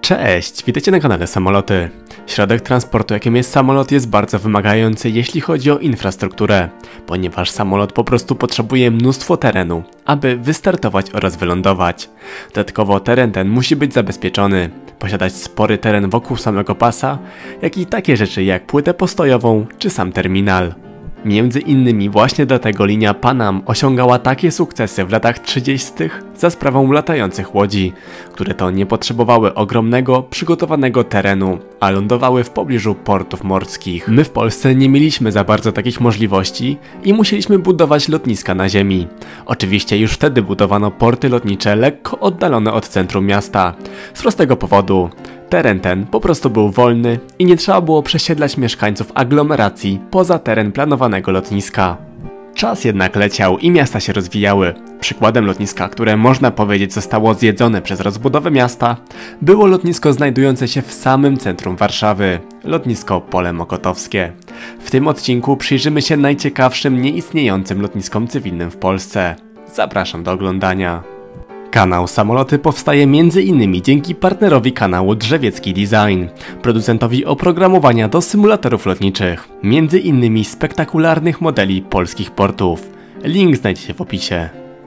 Cześć, witajcie na kanale Samoloty. Środek transportu, jakim jest samolot, jest bardzo wymagający, jeśli chodzi o infrastrukturę, ponieważ samolot po prostu potrzebuje mnóstwo terenu, aby wystartować oraz wylądować. Dodatkowo teren ten musi być zabezpieczony, posiadać spory teren wokół samego pasa, jak i takie rzeczy jak płytę postojową czy sam terminal. Między innymi właśnie dlatego linia Panam osiągała takie sukcesy w latach 30. za sprawą latających łodzi, które to nie potrzebowały ogromnego, przygotowanego terenu, a lądowały w pobliżu portów morskich. My w Polsce nie mieliśmy za bardzo takich możliwości i musieliśmy budować lotniska na ziemi. Oczywiście już wtedy budowano porty lotnicze lekko oddalone od centrum miasta. Z prostego powodu. Teren ten po prostu był wolny i nie trzeba było przesiedlać mieszkańców aglomeracji poza teren planowanego lotniska. Czas jednak leciał i miasta się rozwijały. Przykładem lotniska, które można powiedzieć zostało zjedzone przez rozbudowę miasta, było lotnisko znajdujące się w samym centrum Warszawy, lotnisko Pole Mokotowskie. W tym odcinku przyjrzymy się najciekawszym nieistniejącym lotniskom cywilnym w Polsce. Zapraszam do oglądania. Kanał Samoloty powstaje m.in. dzięki partnerowi kanału Drzewiecki Design, producentowi oprogramowania do symulatorów lotniczych, m.in. spektakularnych modeli polskich portów. Link znajdziecie w opisie.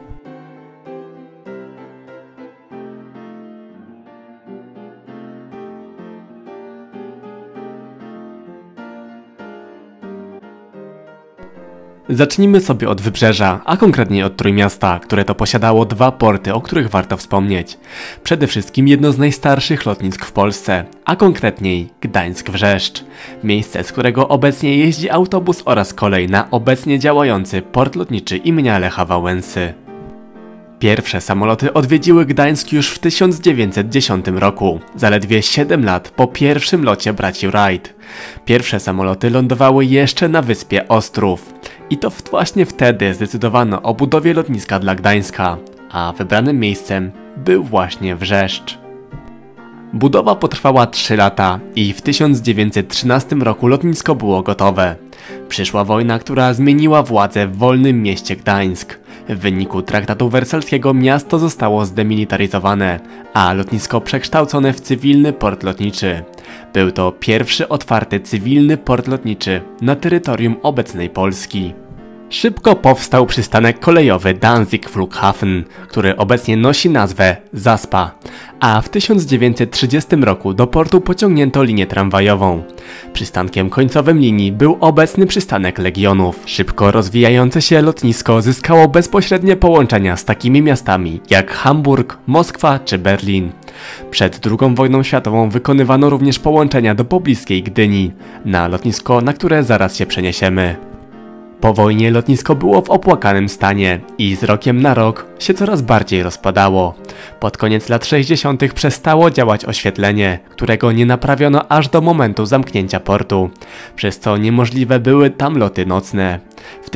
Zacznijmy sobie od Wybrzeża, a konkretnie od Trójmiasta, które to posiadało dwa porty, o których warto wspomnieć. Przede wszystkim jedno z najstarszych lotnisk w Polsce, a konkretniej Gdańsk-Wrzeszcz. Miejsce, z którego obecnie jeździ autobus oraz kolej na obecnie działający port lotniczy imienia Lecha Wałęsy. Pierwsze samoloty odwiedziły Gdańsk już w 1910 roku, zaledwie 7 lat po pierwszym locie braci Wright. Pierwsze samoloty lądowały jeszcze na wyspie Ostrów. I to właśnie wtedy zdecydowano o budowie lotniska dla Gdańska, a wybranym miejscem był właśnie Wrzeszcz. Budowa potrwała 3 lata i w 1913 roku lotnisko było gotowe. Przyszła wojna, która zmieniła władzę w wolnym mieście Gdańsk. W wyniku traktatu wersalskiego miasto zostało zdemilitaryzowane, a lotnisko przekształcone w cywilny port lotniczy. Był to pierwszy otwarty cywilny port lotniczy na terytorium obecnej Polski. Szybko powstał przystanek kolejowy Danzig Flughafen, który obecnie nosi nazwę Zaspa, a w 1930 roku do portu pociągnięto linię tramwajową. Przystankiem końcowym linii był obecny przystanek Legionów. Szybko rozwijające się lotnisko zyskało bezpośrednie połączenia z takimi miastami jak Hamburg, Moskwa czy Berlin. Przed II wojną światową wykonywano również połączenia do pobliskiej Gdyni, na lotnisko, na które zaraz się przeniesiemy. Po wojnie lotnisko było w opłakanym stanie i z rokiem na rok się coraz bardziej rozpadało. Pod koniec lat 60. przestało działać oświetlenie, którego nie naprawiono aż do momentu zamknięcia portu, przez co niemożliwe były tam loty nocne. W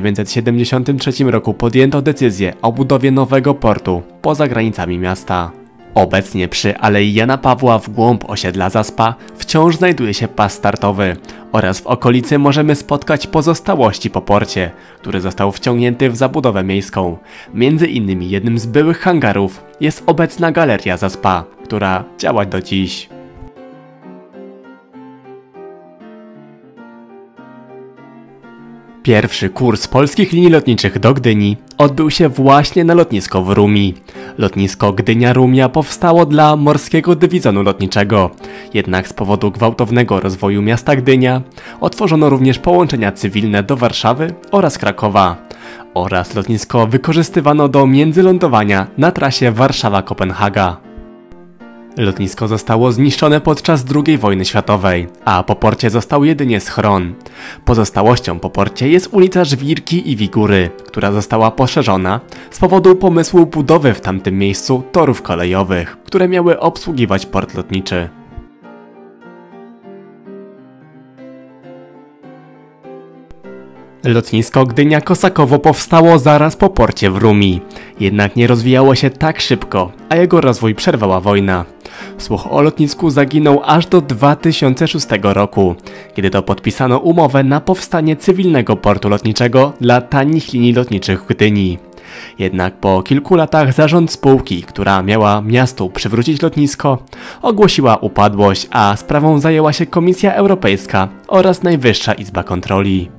1973 roku podjęto decyzję o budowie nowego portu poza granicami miasta. Obecnie przy Alei Jana Pawła w głąb osiedla Zaspa wciąż znajduje się pas startowy oraz w okolicy możemy spotkać pozostałości po porcie, który został wciągnięty w zabudowę miejską. Między innymi jednym z byłych hangarów jest obecna Galeria Zaspa, która działa do dziś. Pierwszy kurs polskich linii lotniczych do Gdyni odbył się właśnie na lotnisko w Rumi. Lotnisko Gdynia-Rumia powstało dla Morskiego Dywizjonu Lotniczego. Jednak z powodu gwałtownego rozwoju miasta Gdynia otworzono również połączenia cywilne do Warszawy oraz Krakowa. Oraz lotnisko wykorzystywano do międzylądowania na trasie Warszawa-Kopenhaga. Lotnisko zostało zniszczone podczas II wojny światowej, a po porcie został jedynie schron. Pozostałością po porcie jest ulica Żwirki i Wigury, która została poszerzona z powodu pomysłu budowy w tamtym miejscu torów kolejowych, które miały obsługiwać port lotniczy. Lotnisko Gdynia-Kosakowo powstało zaraz po porcie w Rumi, jednak nie rozwijało się tak szybko, a jego rozwój przerwała wojna. Słuch o lotnisku zaginął aż do 2006 roku, kiedy to podpisano umowę na powstanie cywilnego portu lotniczego dla tanich linii lotniczych w Gdyni. Jednak po kilku latach zarząd spółki, która miała miastu przywrócić lotnisko, ogłosiła upadłość, a sprawą zajęła się Komisja Europejska oraz Najwyższa Izba Kontroli.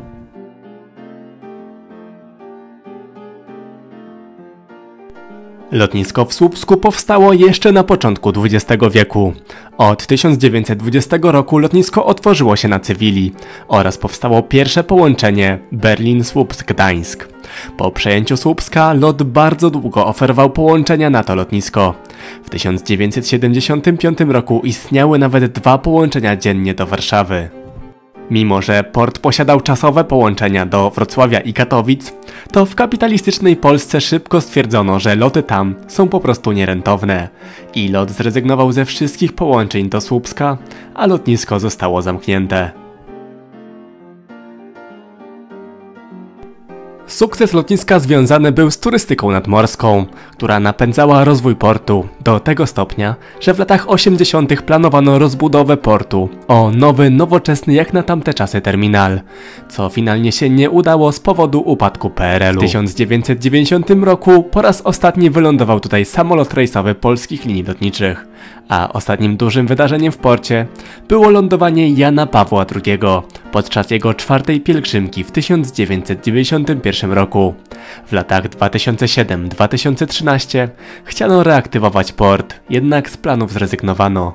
Lotnisko w Słupsku powstało jeszcze na początku XX wieku. Od 1920 roku lotnisko otworzyło się na cywili oraz powstało pierwsze połączenie Berlin-Słupsk-Gdańsk. Po przejęciu Słupska LOT bardzo długo oferował połączenia na to lotnisko. W 1975 roku istniały nawet 2 połączenia dziennie do Warszawy. Mimo że port posiadał czasowe połączenia do Wrocławia i Katowic, to w kapitalistycznej Polsce szybko stwierdzono, że loty tam są po prostu nierentowne i LOT zrezygnował ze wszystkich połączeń do Słupska, a lotnisko zostało zamknięte. Sukces lotniska związany był z turystyką nadmorską, która napędzała rozwój portu do tego stopnia, że w latach 80. planowano rozbudowę portu o nowy, nowoczesny jak na tamte czasy terminal, co finalnie się nie udało z powodu upadku PRL-u. W 1990 roku po raz ostatni wylądował tutaj samolot rejsowy polskich linii lotniczych, a ostatnim dużym wydarzeniem w porcie było lądowanie Jana Pawła II podczas jego 4. pielgrzymki w 1991 roku. W latach 2007-2013 chciano reaktywować port, jednak z planów zrezygnowano.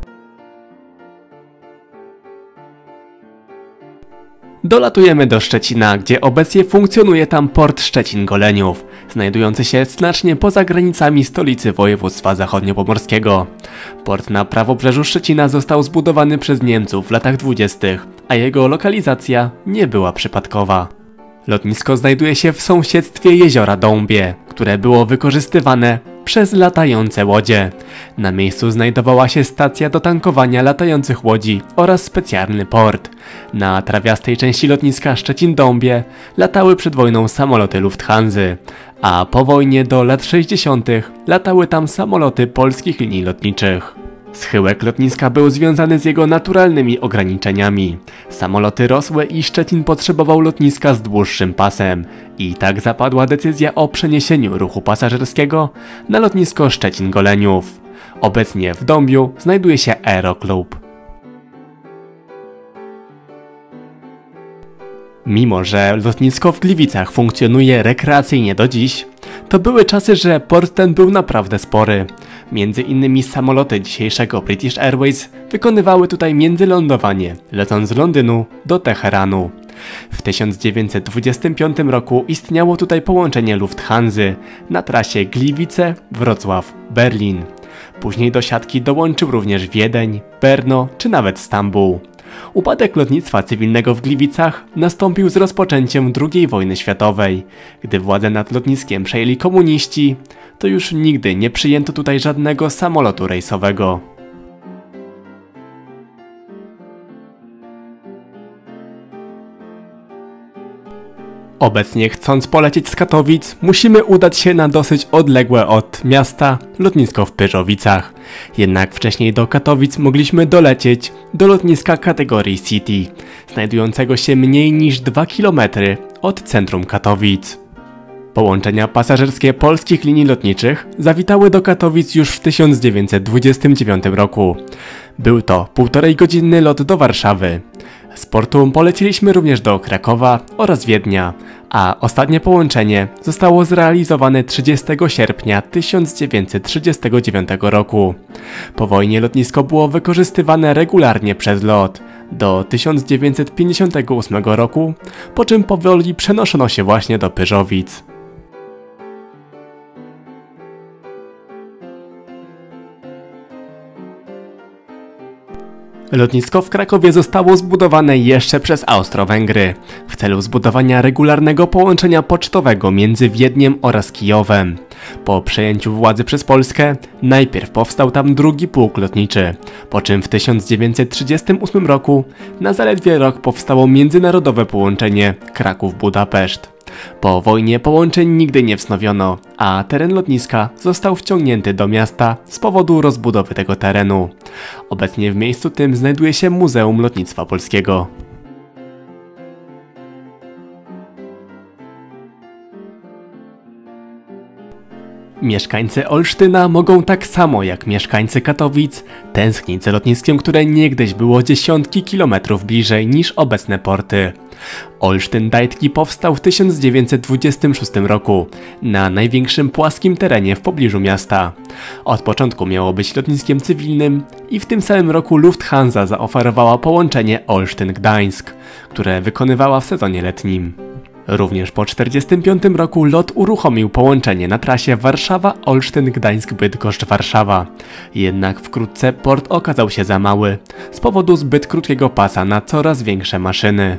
Dolatujemy do Szczecina, gdzie obecnie funkcjonuje tam port Szczecin-Goleniów, znajdujący się znacznie poza granicami stolicy województwa zachodniopomorskiego. Port na prawobrzeżu Szczecina został zbudowany przez Niemców w latach 20., a jego lokalizacja nie była przypadkowa. Lotnisko znajduje się w sąsiedztwie jeziora Dąbie, które było wykorzystywane przez latające łodzie. Na miejscu znajdowała się stacja do tankowania latających łodzi oraz specjalny port. Na trawiastej części lotniska Szczecin-Dąbie latały przed wojną samoloty Lufthansy, a po wojnie do lat 60. latały tam samoloty polskich linii lotniczych. Schyłek lotniska był związany z jego naturalnymi ograniczeniami. Samoloty rosły i Szczecin potrzebował lotniska z dłuższym pasem. I tak zapadła decyzja o przeniesieniu ruchu pasażerskiego na lotnisko Szczecin-Goleniów. Obecnie w Dąbiu znajduje się Aeroklub. Mimo że lotnisko w Gliwicach funkcjonuje rekreacyjnie do dziś, to były czasy, że port ten był naprawdę spory. Między innymi samoloty dzisiejszego British Airways wykonywały tutaj międzylądowanie, lecąc z Londynu do Teheranu. W 1925 roku istniało tutaj połączenie Lufthansy na trasie Gliwice-Wrocław-Berlin. Później do siatki dołączył również Wiedeń, Brno czy nawet Stambuł. Upadek lotnictwa cywilnego w Gliwicach nastąpił z rozpoczęciem II wojny światowej. Gdy władzę nad lotniskiem przejęli komuniści, to już nigdy nie przyjęto tutaj żadnego samolotu rejsowego. Obecnie, chcąc polecieć z Katowic, musimy udać się na dosyć odległe od miasta lotnisko w Pyrzowicach. Jednak wcześniej do Katowic mogliśmy dolecieć do lotniska kategorii City, znajdującego się mniej niż 2 km od centrum Katowic. Połączenia pasażerskie polskich linii lotniczych zawitały do Katowic już w 1929 roku. Był to 1,5-godzinny lot do Warszawy. Z portu poleciliśmy również do Krakowa oraz Wiednia, a ostatnie połączenie zostało zrealizowane 30 sierpnia 1939 roku. Po wojnie lotnisko było wykorzystywane regularnie przez LOT do 1958 roku, po czym powoli przenoszono się właśnie do Pyrzowic. Lotnisko w Krakowie zostało zbudowane jeszcze przez Austro-Węgry w celu zbudowania regularnego połączenia pocztowego między Wiedniem oraz Kijowem. Po przejęciu władzy przez Polskę najpierw powstał tam drugi pułk lotniczy, po czym w 1938 roku na zaledwie rok powstało międzynarodowe połączenie Kraków-Budapeszt. Po wojnie połączeń nigdy nie wznowiono, a teren lotniska został wciągnięty do miasta z powodu rozbudowy tego terenu. Obecnie w miejscu tym znajduje się Muzeum Lotnictwa Polskiego. Mieszkańcy Olsztyna mogą tak samo jak mieszkańcy Katowic tęsknić za lotniskiem, które niegdyś było dziesiątki kilometrów bliżej niż obecne porty. Olsztyn-Dajtki powstał w 1926 roku na największym płaskim terenie w pobliżu miasta. Od początku miało być lotniskiem cywilnym i w tym samym roku Lufthansa zaoferowała połączenie Olsztyn-Gdańsk, które wykonywała w sezonie letnim. Również po 1945 roku LOT uruchomił połączenie na trasie Warszawa-Olsztyn-Gdańsk-Bydgoszcz-Warszawa. Jednak wkrótce port okazał się za mały z powodu zbyt krótkiego pasa na coraz większe maszyny.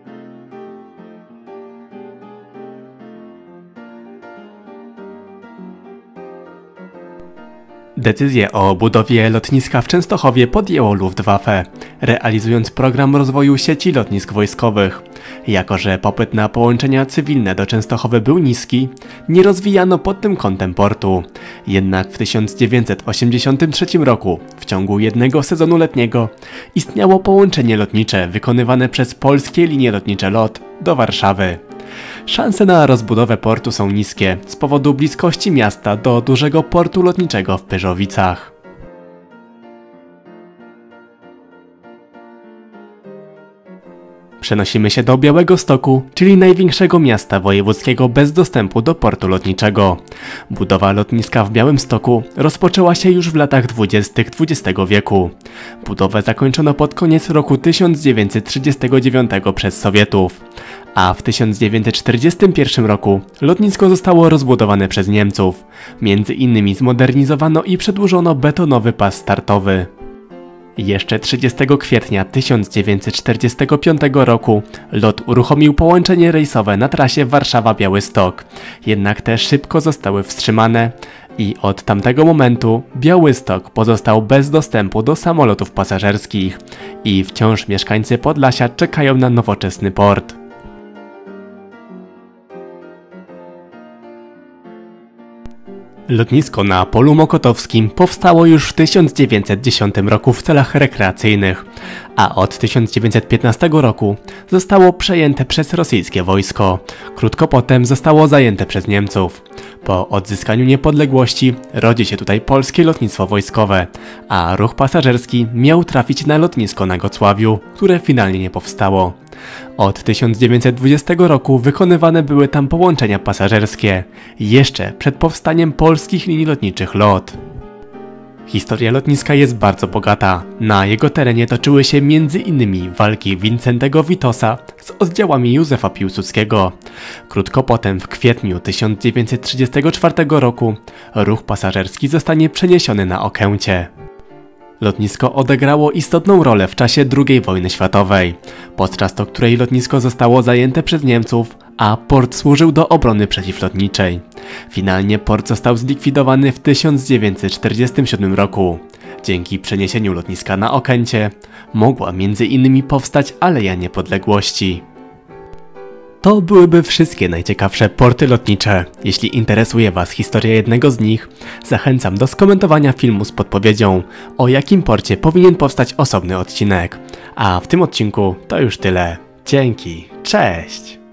Decyzję o budowie lotniska w Częstochowie podjęło Luftwaffe, realizując program rozwoju sieci lotnisk wojskowych. Jako że popyt na połączenia cywilne do Częstochowy był niski, nie rozwijano pod tym kątem portu. Jednak w 1983 roku, w ciągu jednego sezonu letniego, istniało połączenie lotnicze wykonywane przez polskie linie lotnicze LOT do Warszawy. Szanse na rozbudowę portu są niskie z powodu bliskości miasta do dużego portu lotniczego w Pyrzowicach. Przenosimy się do Białegostoku, czyli największego miasta wojewódzkiego bez dostępu do portu lotniczego. Budowa lotniska w Białymstoku rozpoczęła się już w latach 20. XX wieku. Budowę zakończono pod koniec roku 1939 przez Sowietów, a w 1941 roku lotnisko zostało rozbudowane przez Niemców. Między innymi zmodernizowano i przedłużono betonowy pas startowy. Jeszcze 30 kwietnia 1945 roku LOT uruchomił połączenie rejsowe na trasie Warszawa-Białystok, jednak te szybko zostały wstrzymane i od tamtego momentu Białystok pozostał bez dostępu do samolotów pasażerskich i wciąż mieszkańcy Podlasia czekają na nowoczesny port. Lotnisko na Polu Mokotowskim powstało już w 1910 roku w celach rekreacyjnych, a od 1915 roku zostało przejęte przez rosyjskie wojsko. Krótko potem zostało zajęte przez Niemców. Po odzyskaniu niepodległości rodzi się tutaj polskie lotnictwo wojskowe, a ruch pasażerski miał trafić na lotnisko na Gocławiu, które finalnie nie powstało. Od 1920 roku wykonywane były tam połączenia pasażerskie, jeszcze przed powstaniem polskich linii lotniczych LOT. Historia lotniska jest bardzo bogata. Na jego terenie toczyły się m.in. walki Wincentego Witosa z oddziałami Józefa Piłsudskiego. Krótko potem, w kwietniu 1934 roku, ruch pasażerski zostanie przeniesiony na Okęcie. Lotnisko odegrało istotną rolę w czasie II wojny światowej, podczas której lotnisko zostało zajęte przez Niemców, a port służył do obrony przeciwlotniczej. Finalnie port został zlikwidowany w 1947 roku. Dzięki przeniesieniu lotniska na Okęcie mogła m.in. powstać Aleja Niepodległości. To byłyby wszystkie najciekawsze porty lotnicze. Jeśli interesuje Was historia jednego z nich, zachęcam do skomentowania filmu z podpowiedzią, o jakim porcie powinien powstać osobny odcinek. A w tym odcinku to już tyle. Dzięki, cześć!